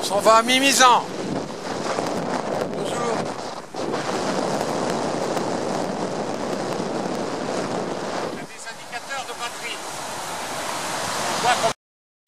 s'en va à Mimizan. Bonjour. Il y a des indicateurs de batterie. On voit qu'on...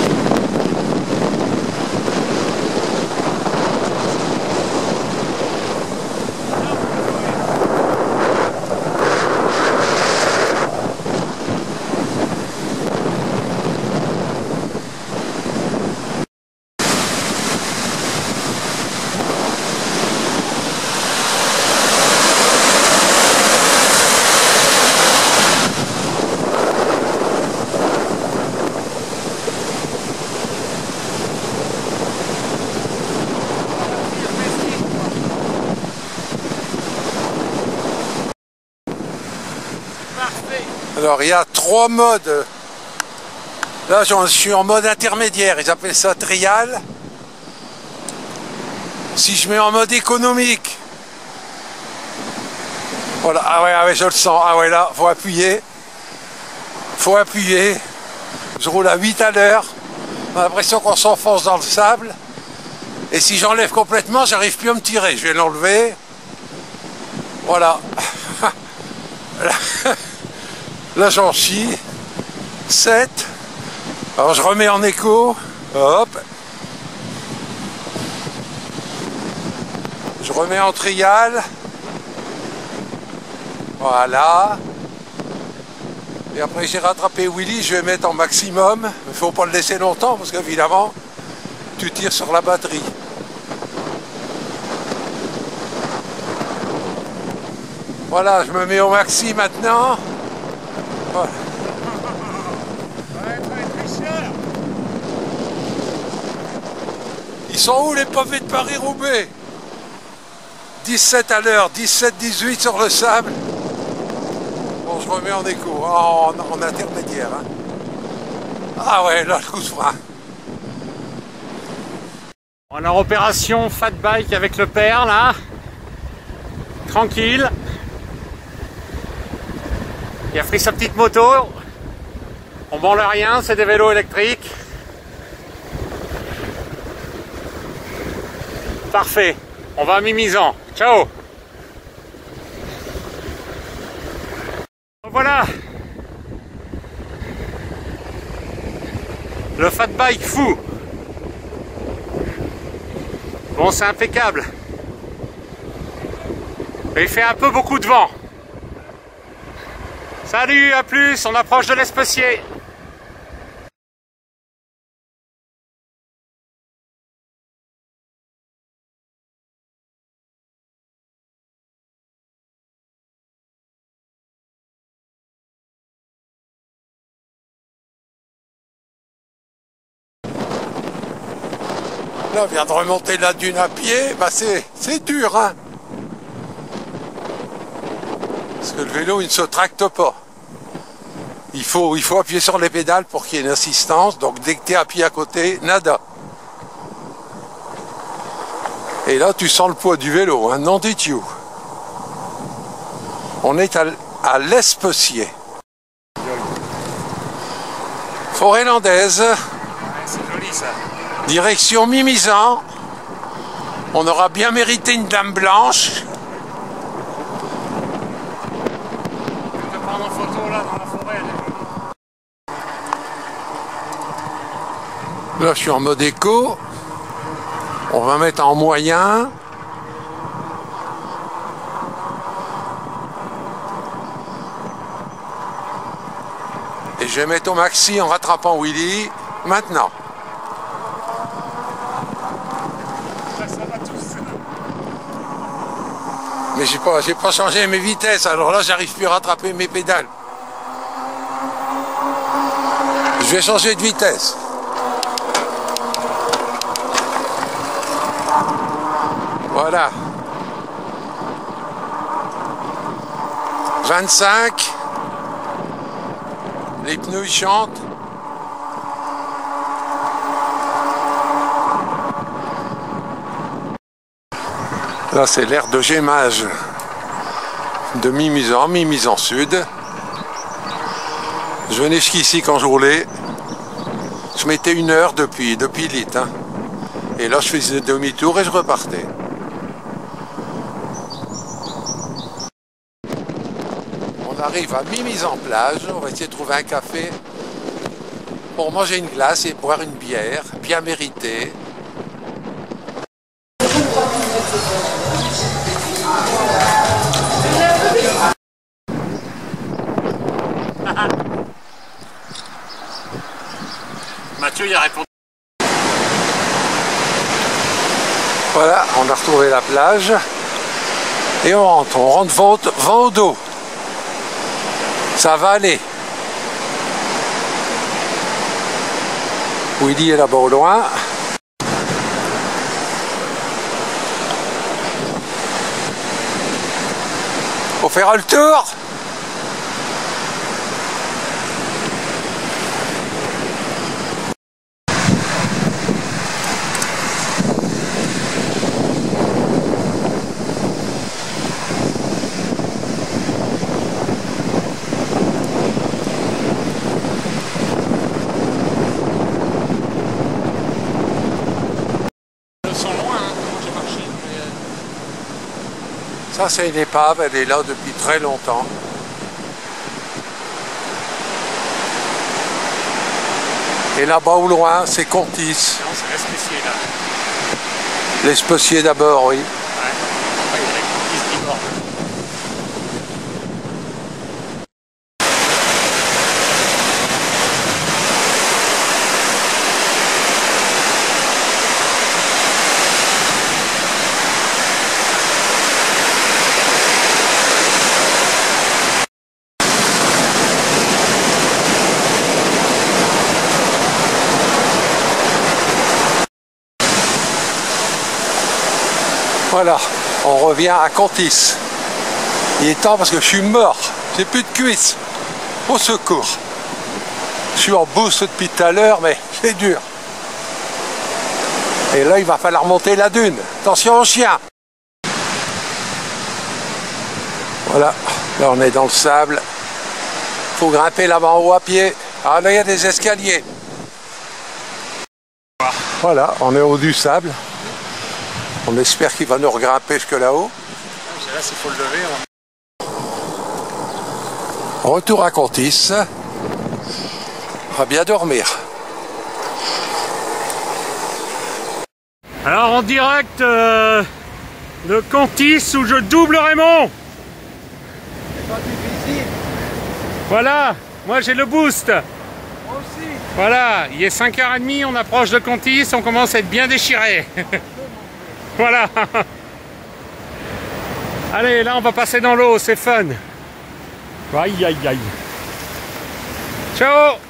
Alors il y a 3 modes. Là je suis en mode intermédiaire, ils appellent ça trial. Si je mets en mode économique, voilà, ah ouais, je le sens, ah ouais, là faut appuyer. Je roule à 8 à l'heure, on a l'impression qu'on s'enfonce dans le sable. Et si j'enlève complètement, j'arrive plus à me tirer, je vais l'enlever. Voilà. Là j'en chie. 7. Alors je remets en écho. Hop. Je remets en trial. Voilà. Et après j'ai rattrapé Willy, je vais mettre en maximum. Il ne faut pas le laisser longtemps parce qu'évidemment tu tires sur la batterie. Voilà, je me mets au maxi maintenant. Voilà. Ils sont où les pavés de Paris-Roubaix? 17 à l'heure, 17-18 sur le sable. Bon, je remets en écho, en intermédiaire. Hein. Ah ouais, là, le coup de frein. On est en opération fat bike avec le père, là. Tranquille. Il a pris sa petite moto. On branle rien, c'est des vélos électriques. Parfait. On va à Mimizan. Ciao. Voilà. Le fat bike fou. Bon, c'est impeccable. Mais il fait un peu beaucoup de vent. Salut, à plus, on approche de l'Especier. Là, on vient de remonter la dune à pied, bah c'est dur, hein. Parce que le vélo, il ne se tracte pas. Il faut appuyer sur les pédales pour qu'il y ait une assistance. Donc dès que tu es à pied à côté, nada. Et là, tu sens le poids du vélo, hein, non dit you. On est à l'Especier. Forêt landaise. Ouais, c'est joli ça. Direction Mimizan. On aura bien mérité une dame blanche. Je vais te prendre en photo là dans la forêt. Là je suis en mode éco. On va mettre en moyen. Et je vais mettre au maxi en rattrapant Willy. Maintenant. Mais j'ai pas changé mes vitesses, alors là j'arrive plus à rattraper mes pédales. Je vais changer de vitesse. Voilà. 25. Les pneus ils chantent. Là, c'est l'aire de gémage de Mimizan, Mimizan Sud. Je venais jusqu'ici quand je roulais. Je mettais 1 heure depuis Lite. Hein. Et là, je faisais demi-tour et je repartais. On arrive à mi-mise en plage. On va essayer de trouver un café pour manger une glace et boire une bière, bien méritée. Mathieu, il a répondu. Voilà, on a retrouvé la plage. Et on rentre vent au dos. Ça va aller. Willy est là-bas au loin. Faut faire le tour. Ça, c'est une épave, elle est là depuis très longtemps. Et là-bas au loin, c'est Contis. Non, c'est l'Especier là. L'Especier d'abord, oui. Ouais. Après, il y a la Contis qui borde. Voilà, on revient à Contis. Il est temps parce que je suis mort. J'ai plus de cuisses. Au secours. Je suis en boost depuis tout à l'heure, mais c'est dur. Et là, il va falloir monter la dune. Attention aux chiens. Voilà, là on est dans le sable. Faut grimper là-bas en haut à pied. Ah là, il y a des escaliers. Voilà, on est au haut du sable. On espère qu'il va nous regrimper jusque là-haut. Là, s'il faut le lever. Retour à Contis. On va bien dormir. Alors en direct de Contis où je double Raymond. C'est pas difficile. Voilà, moi j'ai le boost. Moi aussi. Voilà, il est 5h30, on approche de Contis, on commence à être bien déchiré. Voilà. Allez, là on va passer dans l'eau, c'est fun. Aïe aïe aïe. Ciao.